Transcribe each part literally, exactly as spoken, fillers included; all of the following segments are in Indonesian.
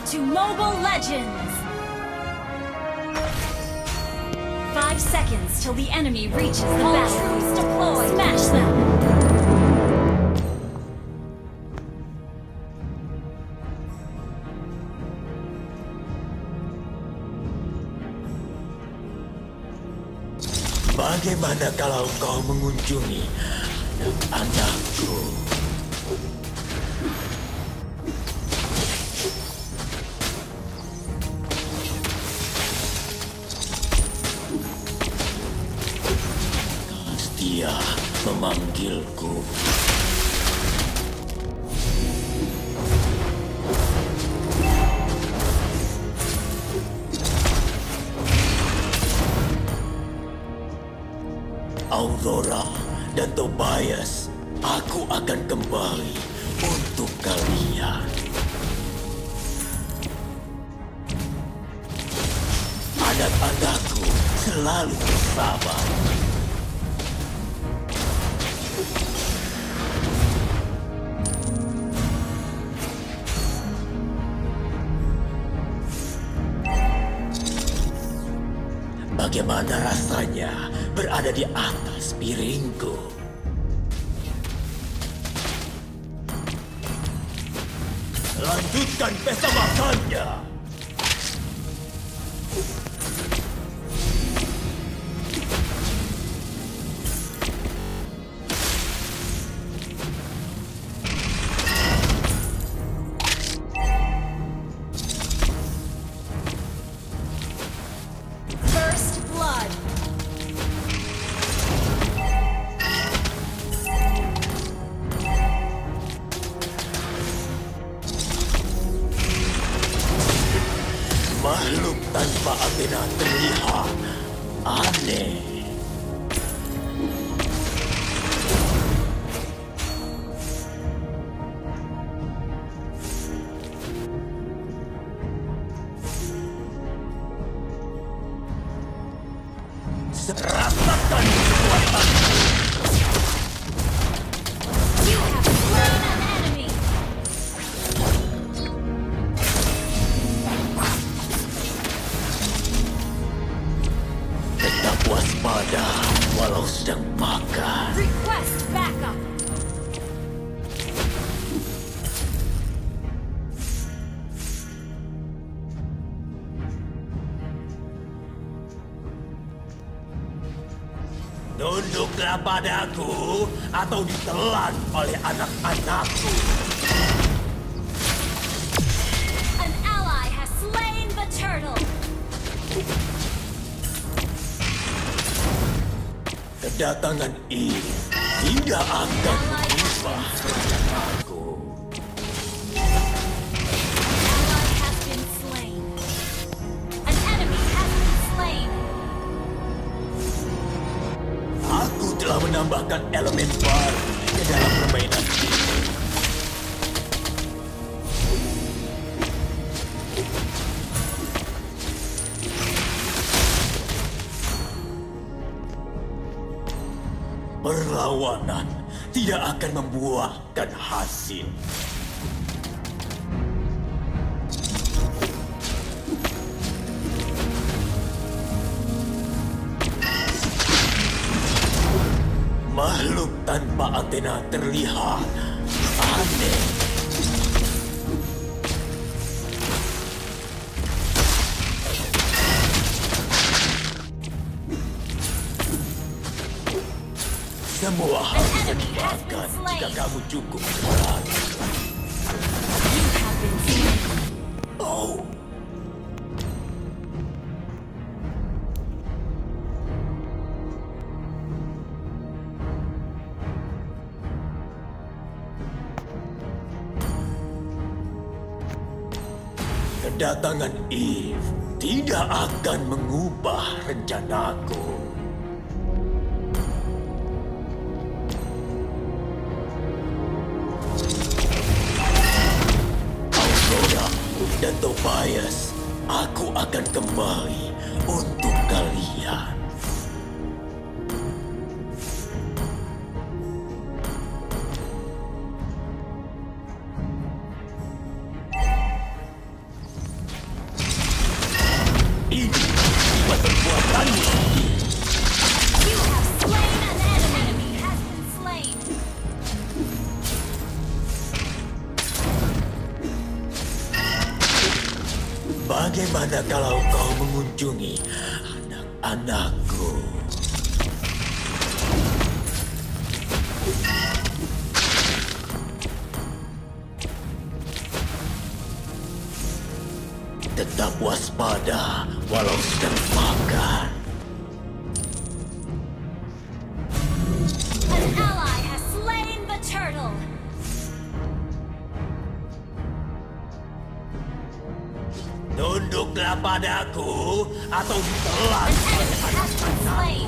to Mobile Legends! Five seconds till the enemy reaches the battle. Deploy! Smash them! Bagaimana kalau kau mengunjungi anak-anakku? Dia memanggilku. Aurora dan Tobias, aku akan kembali untuk kalian. Anak-anakku selalu bersama. Bagaimana rasanya berada di atas piringku? Lanjutkan pesta makannya! Makhluk tanpa Athena terlihat aneh. Rasakan kekuatan. You have slain an enemy! Tetap waspada walau sedang makan. Request backup! Tunduklah padaku atau ditelan oleh anak-anakku. An ally has slain the turtle! Kedatangan ini tidak akan mengubah rencanaku. Ally has been slain. An enemy has been slain. Aku telah menambahkan elemen baru ke dalam permainan ini. Perlawanan tidak akan membuahkan hasil. Makhluk tanpa Athena terlihat aneh. Semua hal bisa dimakan jika kamu cukup berani. You have been slain. Oh, kedatangan Eve tidak akan mengubah rencanaku. Aurora dan Tobias, aku akan kembali untuk kalian. Bagaimana kalau kau mengunjungi anak-anakku? Tetap waspada walau sedang makan. An ally has slain the turtle. Tunduklah padaku atau ditelan. An enemy has been slain.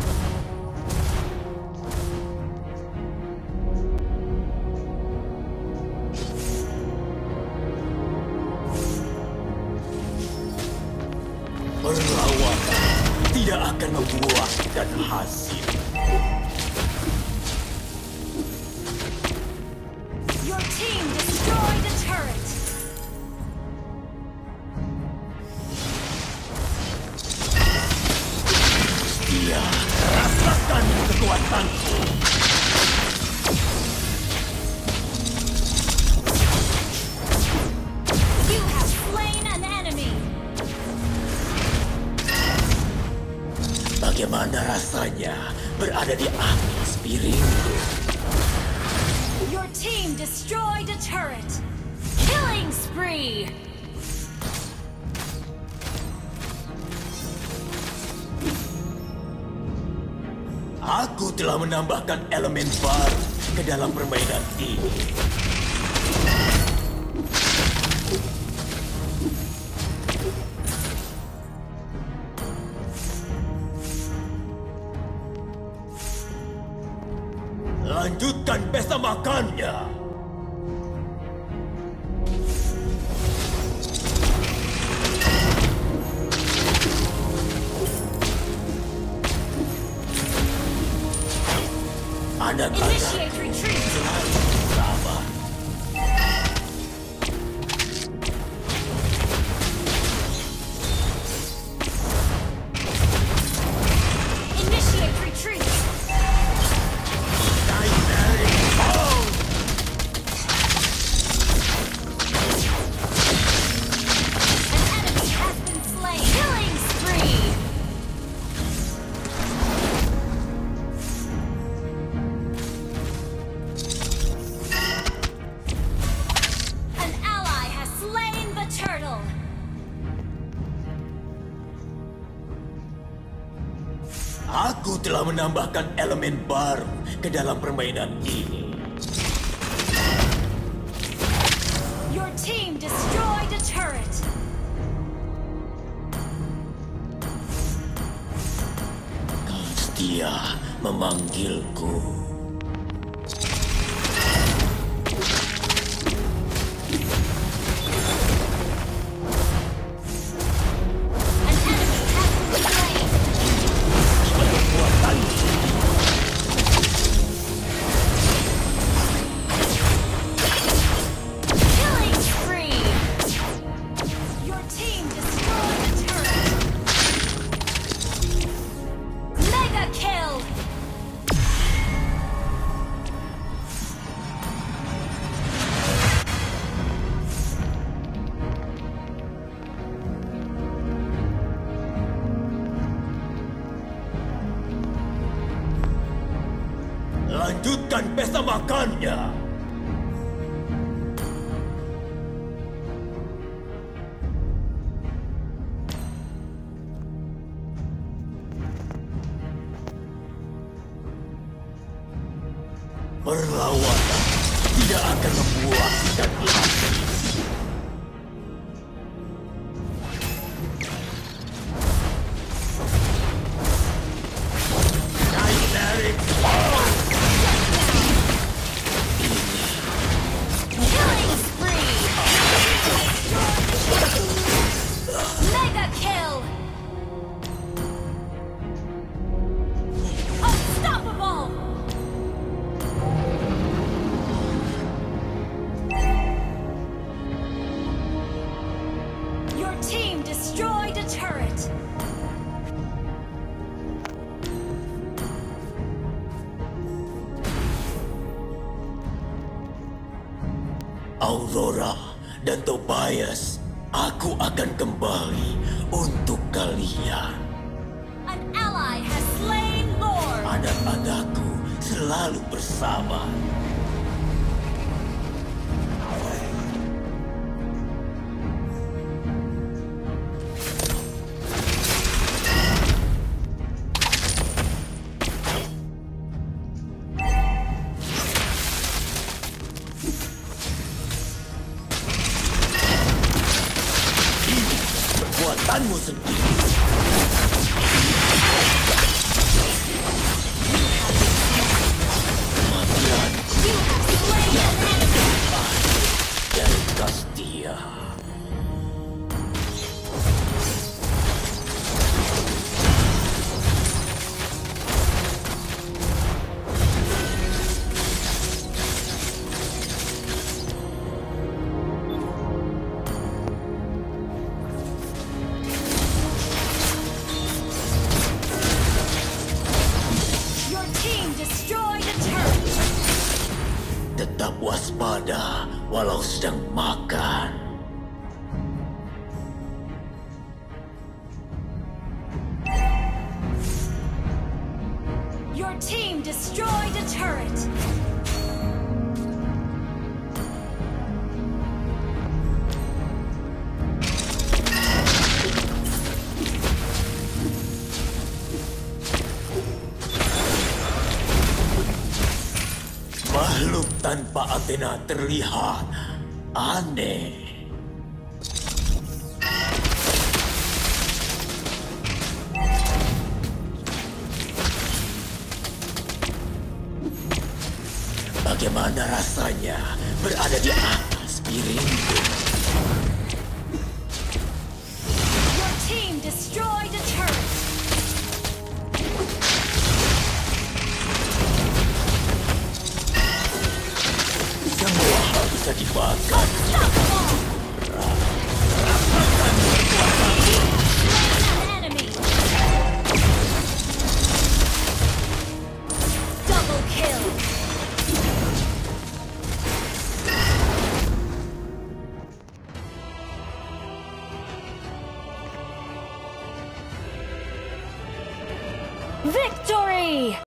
Perlawanan tidak akan membuahkan hasil. Your team destroyed a turret. Dia rasakan kekuatanku. You have slain an enemy. Bagaimana rasanya berada di atas piringku? Your team destroyed a turret. Killing spree. Aku telah menambahkan elemen baru ke dalam permainan ini. Lanjutkan pesta makannya. Anak-anak Initiate retreat. sabar. Initiate retreat. Dynamic Bow! An enemy has been slain. Killing spree. An ally has slain the turtle. Aku telah menambahkan elemen baru ke dalam permainan ini. Your team destroyed a turret. Kau setia memanggilku. An enemy has been slain. Killing spree. Your team destroyed a turret. Mega kill. Lanjutkan pesta makannya. Perlawanan tidak akan membuahkan hasil. Dynamic Bow! Killing spree. Mega kill. Unstoppable. Your team destroyed a turret. Aurora dan Tobias Aku akan kembali untuk kalian. An ally has slain Lord. Anak-anakku selalu bersama. Kekuatanmu sendiri. Kematian You have slain an enemy. dari Kastia. Your team destroyed a turret. Tetap waspada walau sedang makan. Your team destroyed a turret. Makhluk tanpa Athena terlihat aneh. Bagaimana rasanya berada di atas piringku? Your team destroyed a turret. Semua hal bisa dimakan. Unstoppable. An enemy. Double kill. Victory!